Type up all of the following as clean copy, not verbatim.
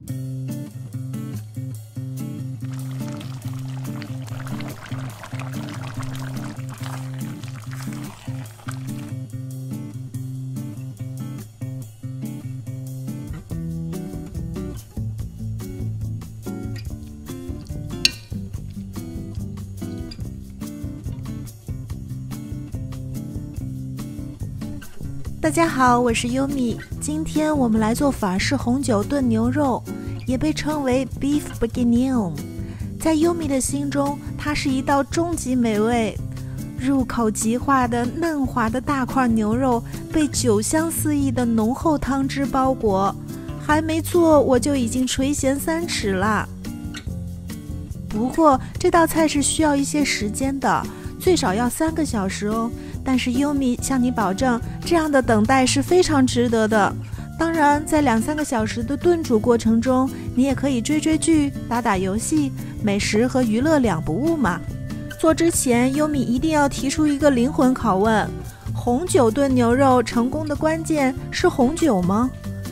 大家好，我是优米。今天我们来做法式红酒炖牛肉，也被称为 Beef Bourguignon。在优米的心中，它是一道终极美味。入口即化的嫩滑的大块牛肉被酒香四溢的浓厚汤汁包裹，还没做我就已经垂涎3尺了。不过这道菜是需要一些时间的，最少要3个小时哦。但是优米向你保证，这样的等待是非常值得的。当然，在2-3个小时的炖煮过程中，你也可以追剧、打游戏，美食和娱乐两不误嘛。做之前，优米一定要提出一个灵魂拷问：红酒炖牛肉成功的关键是红酒吗？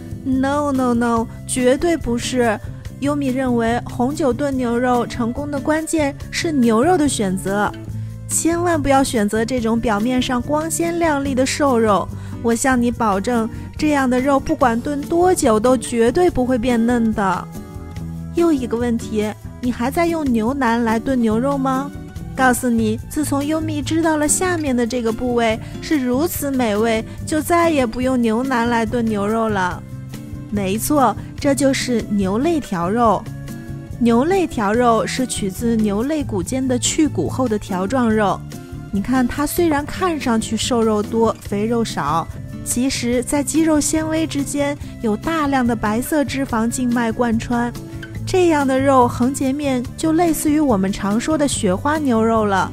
No， 绝对不是。优米认为，红酒炖牛肉成功的关键是牛肉的选择。千万不要选择这种表面上光鲜亮丽的瘦肉，我向你保证，这样的肉不管炖多久都绝对不会变嫩的。又一个问题，你还在用牛腩来炖牛肉吗？告诉你，自从优米知道了下面的这个部位是如此美味，就再也不用牛腩来炖牛肉了。没错，这就是牛肋条肉。牛肋条肉是取自牛肋骨间的去骨后的条状肉。你看它虽然看上去瘦肉多肥肉少，其实在肌肉纤维之间有大量的白色脂肪静脉贯穿，这样的肉横截面就类似于我们常说的雪花牛肉了。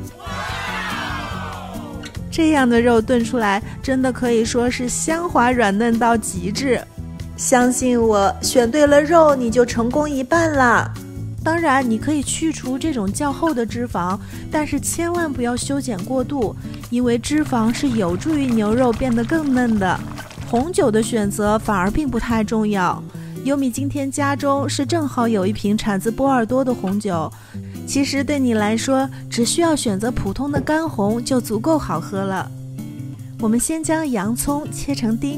这样的肉炖出来真的可以说是香滑软嫩到极致。相信我，选对了肉你就成功一半啦。当然你可以去除这种较厚的脂肪，但是千万不要修剪过度，因为脂肪是有助于牛肉变得更嫩的。红酒的选择反而并不太重要。优米今天家中是正好有一瓶产自波尔多的红酒，其实对你来说只需要选择普通的干红就足够好喝了。我们先将洋葱切成丁，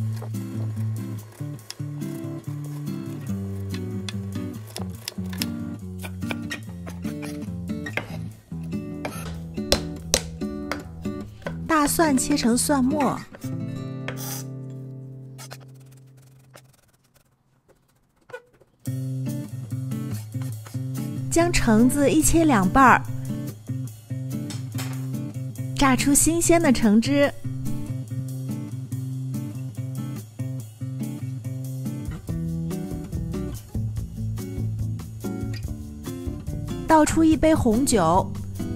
大蒜切成蒜末，将橙子一切2瓣，榨出新鲜的橙汁，倒出1杯红酒，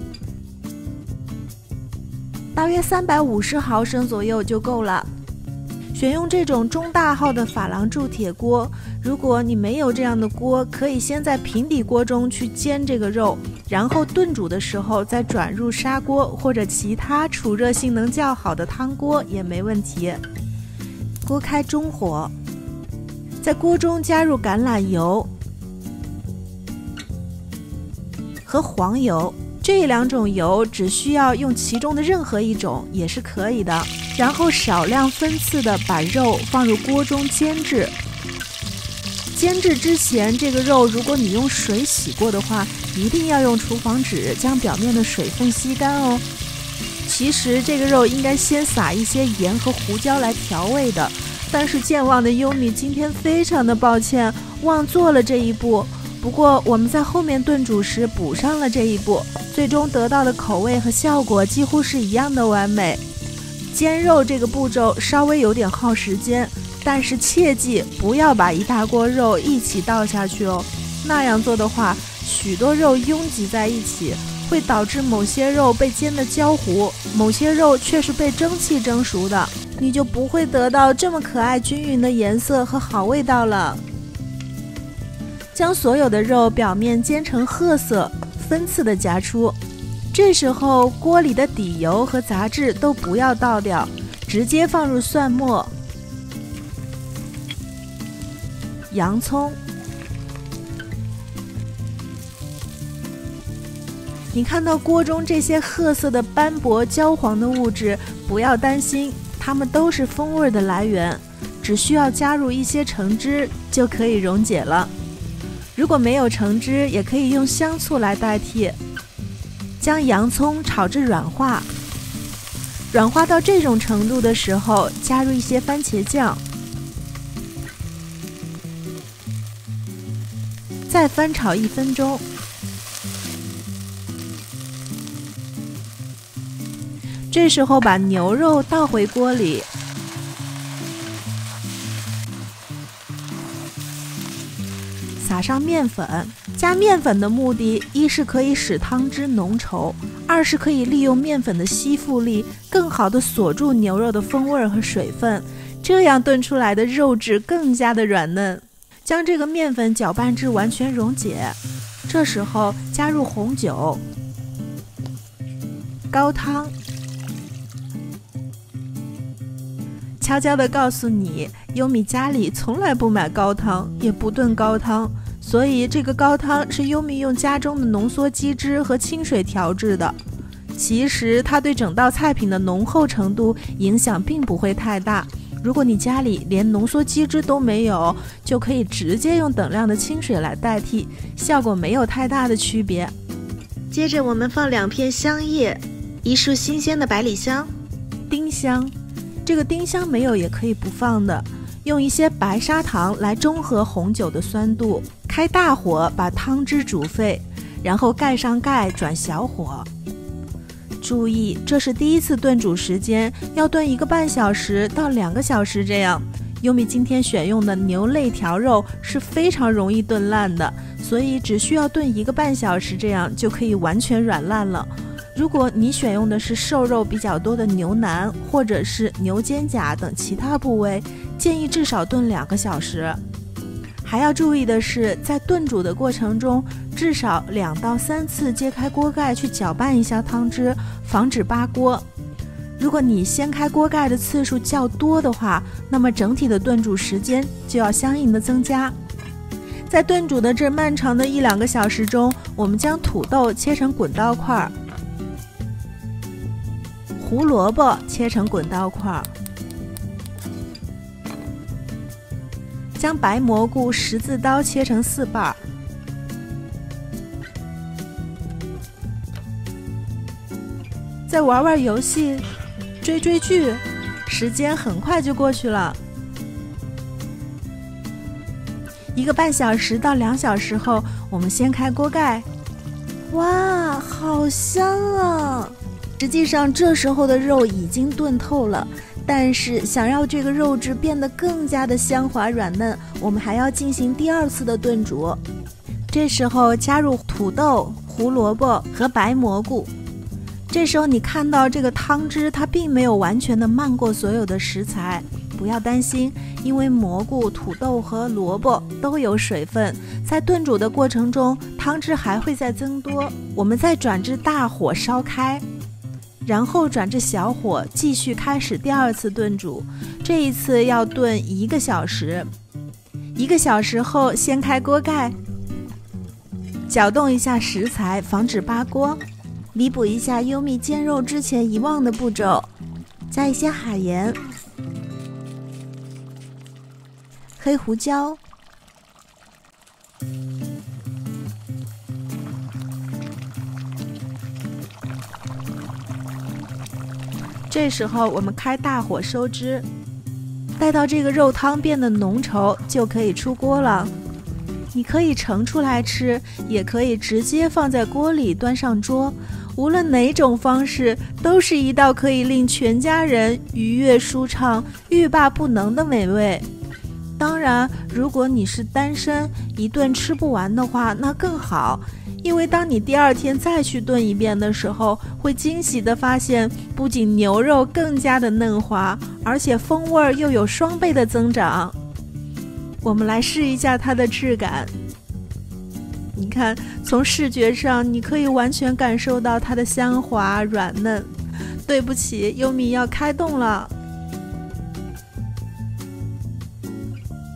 大约350毫升左右就够了。选用这种中大号的珐琅铸铁锅，如果你没有这样的锅，可以先在平底锅中去煎这个肉，然后炖煮的时候再转入砂锅或者其他储热性能较好的汤锅也没问题。锅开中火，在锅中加入橄榄油和黄油，这2种油只需要用其中的任何一种也是可以的，然后少量分次的把肉放入锅中煎制。煎制之前，这个肉如果你用水洗过的话，一定要用厨房纸将表面的水分吸干哦。其实这个肉应该先撒一些盐和胡椒来调味的，但是健忘的优米今天非常的抱歉，忘做了这一步。不过我们在后面炖煮时补上了这一步，最终得到的口味和效果几乎是一样的完美。煎肉这个步骤稍微有点耗时间，但是切记不要把一大锅肉一起倒下去哦，那样做的话，许多肉拥挤在一起，会导致某些肉被煎得焦糊，某些肉却是被蒸汽蒸熟的，你就不会得到这么可爱均匀的颜色和好味道了。将所有的肉表面煎成褐色，分次的夹出。这时候锅里的底油和杂质都不要倒掉，直接放入蒜末、洋葱、 你看到锅中这些褐色的斑驳焦黄的物质，不要担心，它们都是风味的来源，只需要加入一些橙汁就可以溶解了。如果没有橙汁，也可以用香醋来代替。将洋葱炒至软化，软化到这种程度的时候，加入一些番茄酱，再翻炒1分钟。这时候把牛肉倒回锅里，撒上面粉。加面粉的目的，一是可以使汤汁浓稠，二是可以利用面粉的吸附力，更好地锁住牛肉的风味和水分，这样炖出来的肉质更加的软嫩。将这个面粉搅拌至完全溶解，这时候加入红酒、高汤。悄悄地告诉你，优米家里从来不买高汤，也不炖高汤，所以这个高汤是优米用家中的浓缩鸡汁和清水调制的。其实它对整道菜品的浓厚程度影响并不会太大。如果你家里连浓缩鸡汁都没有，就可以直接用等量的清水来代替，效果没有太大的区别。接着我们放2片香叶，1束新鲜的百里香、丁香。这个丁香没有也可以不放的，用一些白砂糖来中和红酒的酸度。开大火把汤汁煮沸，然后盖上盖转小火。注意，这是第一次炖煮时间，要炖1个半小时到2个小时这样。优米今天选用的牛肋条肉是非常容易炖烂的，所以只需要炖1个半小时，这样就可以完全软烂了。如果你选用的是瘦肉比较多的牛腩或者是牛肩胛等其他部位，建议至少炖2个小时。还要注意的是，在炖煮的过程中，至少2到3次揭开锅盖去搅拌一下汤汁，防止扒锅。如果你掀开锅盖的次数较多的话，那么整体的炖煮时间就要相应的增加。在炖煮的这漫长的1-2个小时中，我们将土豆切成滚刀块，胡萝卜切成滚刀块，将白蘑菇十字刀切成4瓣，再玩玩游戏，追剧，时间很快就过去了。1个半小时到2小时后，我们掀开锅盖，哇，好香啊！实际上这时候的肉已经炖透了，但是想要这个肉质变得更加的香滑软嫩，我们还要进行第2次的炖煮。这时候加入土豆、胡萝卜和白蘑菇。这时候你看到这个汤汁它并没有完全的漫过所有的食材，不要担心，因为蘑菇、土豆和萝卜都有水分，在炖煮的过程中汤汁还会再增多。我们再转至大火烧开，然后转至小火继续开始第2次炖煮，这一次要炖1个小时。1个小时后掀开锅盖，搅动一下食材，防止扒锅。弥补一下优米煎肉之前遗忘的步骤，加一些海盐、黑胡椒、这时候我们开大火收汁，待到这个肉汤变得浓稠就可以出锅了。你可以盛出来吃，也可以直接放在锅里端上桌，无论哪种方式都是一道可以令全家人愉悦舒畅、欲罢不能的美味。当然，如果你是单身，一顿吃不完的话，那更好，因为当你第2天再去炖一遍的时候，会惊喜地发现，不仅牛肉更加的嫩滑，而且风味又有双倍的增长。我们来试一下它的质感。你看，从视觉上你可以完全感受到它的香滑软嫩。对不起，优米要开动了。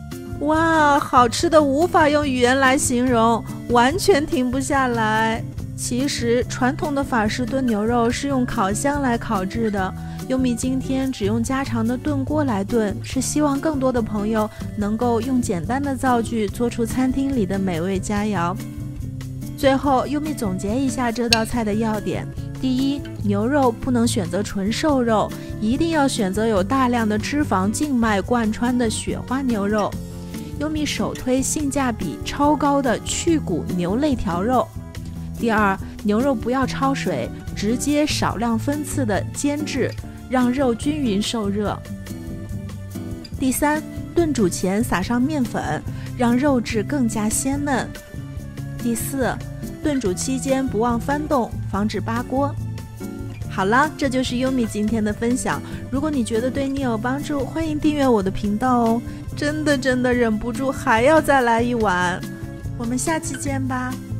哇，好吃的无法用语言来形容，完全停不下来。 其实传统的法式炖牛肉是用烤箱来烤制的，优米今天只用家常的炖锅来炖，是希望更多的朋友能够用简单的灶具做出餐厅里的美味佳肴。最后，优米总结一下这道菜的要点：第一，牛肉不能选择纯瘦肉，一定要选择有大量的脂肪静脉贯穿的雪花牛肉。优米首推性价比超高的去骨牛肋条肉。第二，牛肉不要焯水，直接少量分次的煎制，让肉均匀受热。第三，炖煮前撒上面粉，让肉质更加鲜嫩。第四，炖煮期间不忘翻动，防止扒锅。好了，这就是优米今天的分享。如果你觉得对你有帮助，欢迎订阅我的频道哦。真的忍不住还要再来一碗。我们下期见吧。